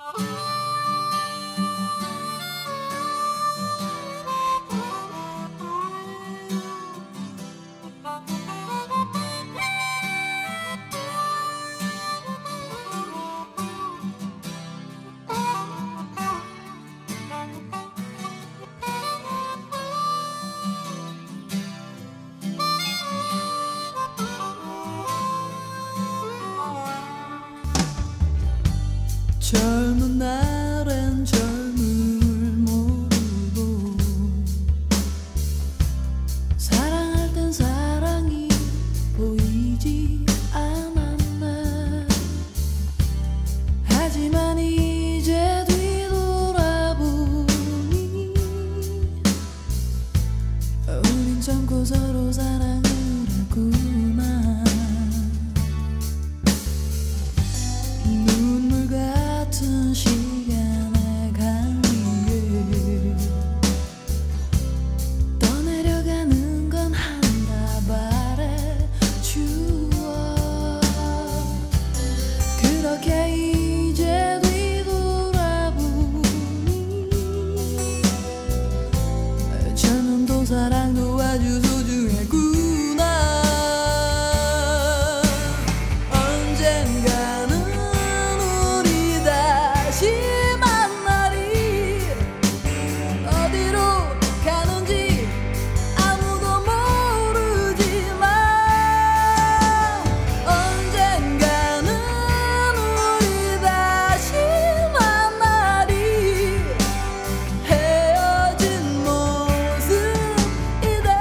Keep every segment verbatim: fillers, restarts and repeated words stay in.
젊은 날엔 젊음을 모르고 사랑할 땐 사랑이 보이지 않았네. 하지만 이제 뒤돌아보니 우린 젊고 서로 사랑을 했구나. 시간의 강 위에 떠내려가는 건 한 다발의 추억. 그렇게 이제 뒤돌아보니 젊음도 사랑도 아주 소중했구나. 언젠가는 만날이 어디로 가는지 아무도 모르지만 언젠가는 우리 다시 만나리. 헤어진 모습 이대로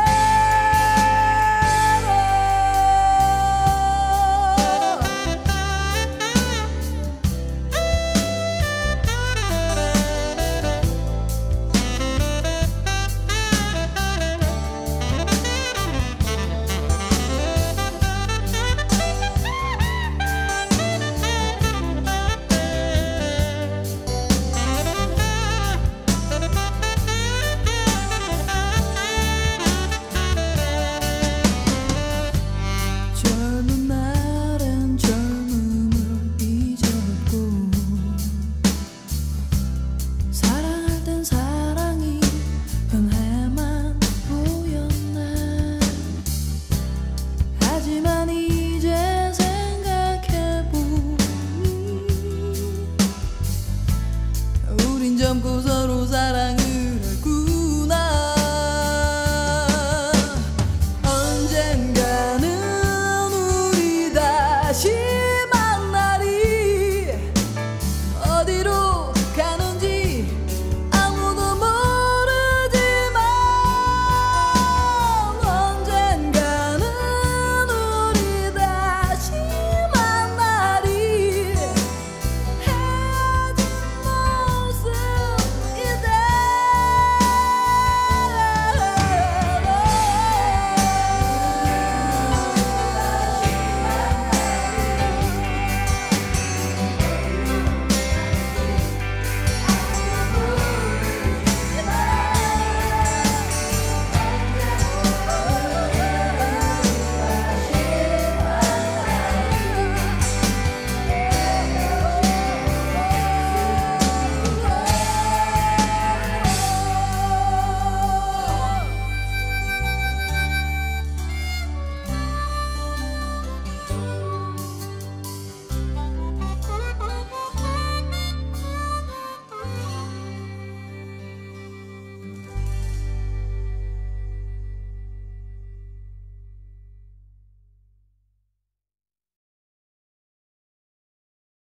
젊은 날엔 젊음을 잊었고 사랑할 땐 사랑이 흔해만 보였네. 하지만 이제 생각해보니 우린 젊고 서로 사랑해